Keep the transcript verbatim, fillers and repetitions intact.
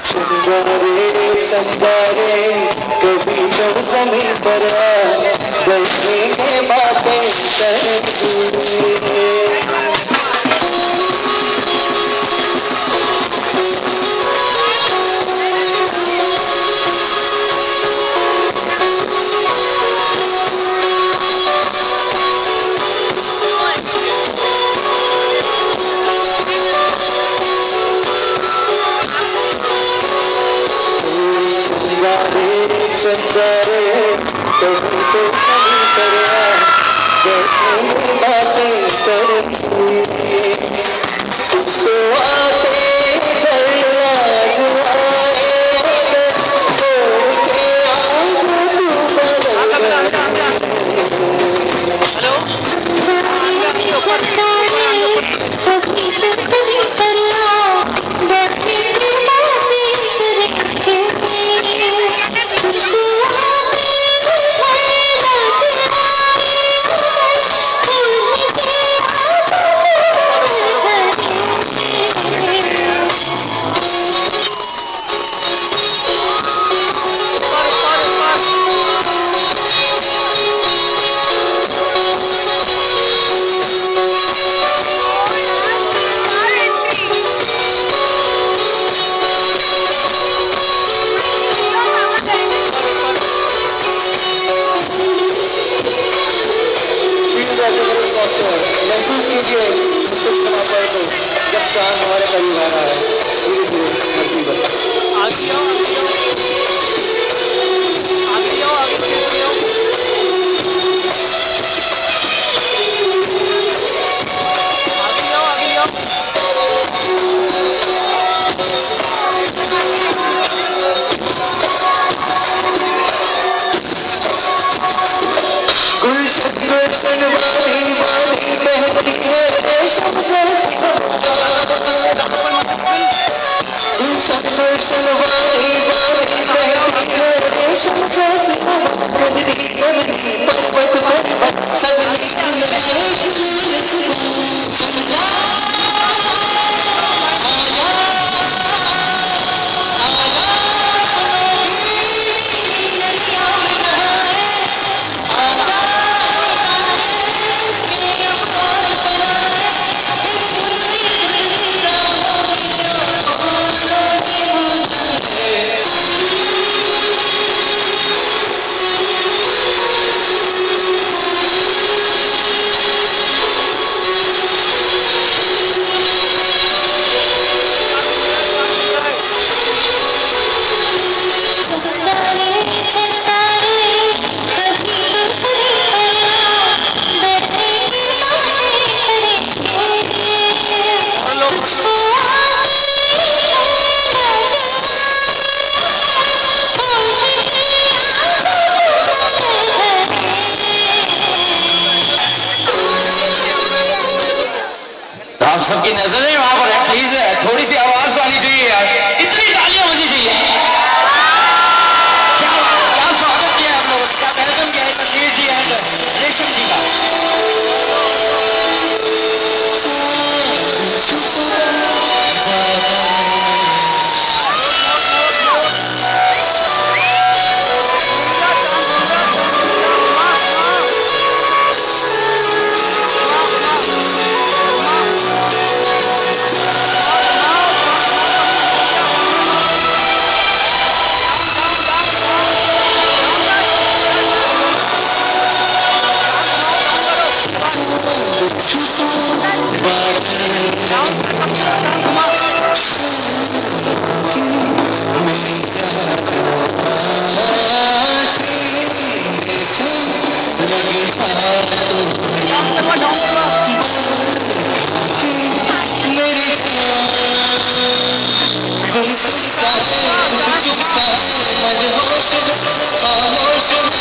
चंदारे चंदारे कभी तो ज़मीन पर बैठेंगे बातें करेंगे। चंदारे कभी तो ज़मीन पर बैठेंगे बातें करेंगे। कुछ तो आते कर लाज आएगा तोड़ के आज तू बदल हेलो चंदारे कभी तो ज़मीन पर बैठेंगे बातें करेंगे। महसूस कीजिए जब चांद हमारे करीब आ रहा है धीरे धीरे धरती पर आगे आओ आगे आओ आगे आओ आगे आओ आगे आओ गुलशन गुलशन वाली वाली बहती है रेशम जैसी गुलशन गुलशन वाली वाली बहती है रेशम जैसी गंदी गंदी पर्वत पर्वत सजनी सबकी नजरें वहां पर है। प्लीज थोड़ी सी आवाज तो आनी चाहिए यार, इतनी तालियां होनी चाहिए। क्या क्या स्वागत किया आप लोगों ने, क्या वेलकम किया है तनवीर जी एंड रेशम जी का। चुप सा मदहोश खामोश